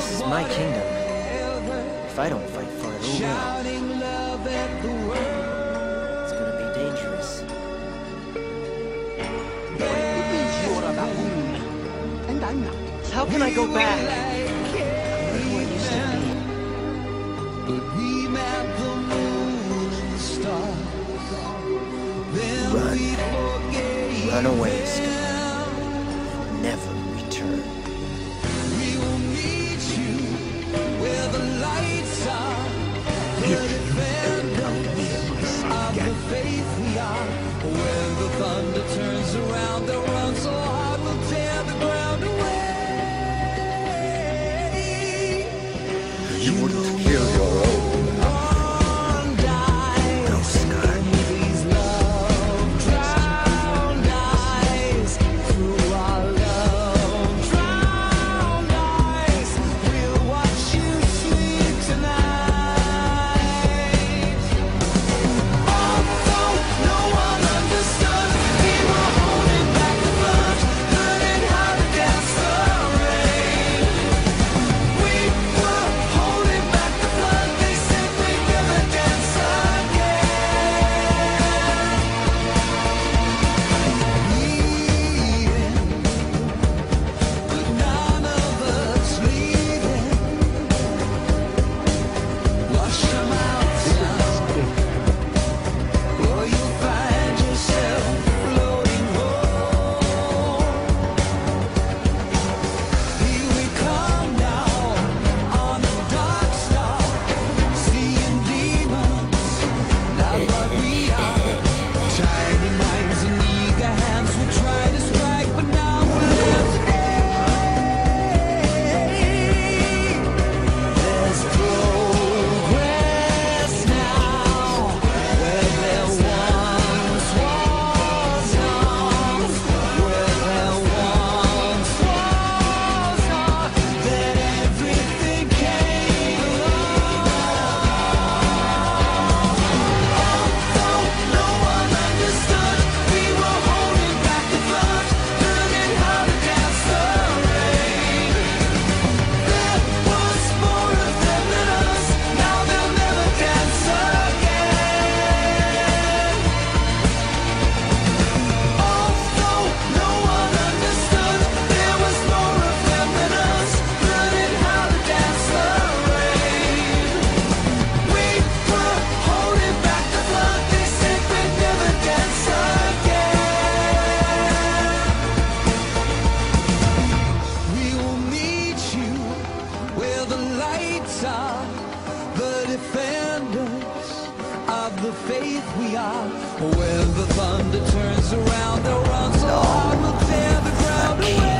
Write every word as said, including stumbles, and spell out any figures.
This is my kingdom. If I don't fight for it, who will? It's gonna be dangerous. It means you're a baboon, and I'm not. How can I go back? I'm who I used to be. But we map the moon and stars. Then Run. we forget. Run away, Sky. Never return. We will meet you where the lights are. The defenders of the faith we are. When the thunder turns around, they'll run so hard we'll tear the ground away. You wouldn't kill your own. No, Sky. These love drowned eyes through our love drowned eyes. We'll watch you sleep tonight. Although no one understood, we were holding back the blood, learning how to dance the rain. We were holding back the blood. They said we'd never dance again. But none of us leaving. Wash them out, or you'll find yourself floating home. Here we come now on the dark star, seeing demons, not what we are. Tiny minds and eager hands will try to strike, but now we're left There's progress now, where there once was none, where there once was none, then everything came along. Although no one understood, we were holding back the blood, learning how to dance the rain. There was more of them than us, now they'll never dance again. Although no one understood, there was more of them than us, learning how to dance the rain. We were holding back the blood, they said we'd never dance again. We will meet you where the lights are, the defenders of the faith we are. When the thunder turns around, they'll run so hard we'll tear the ground away.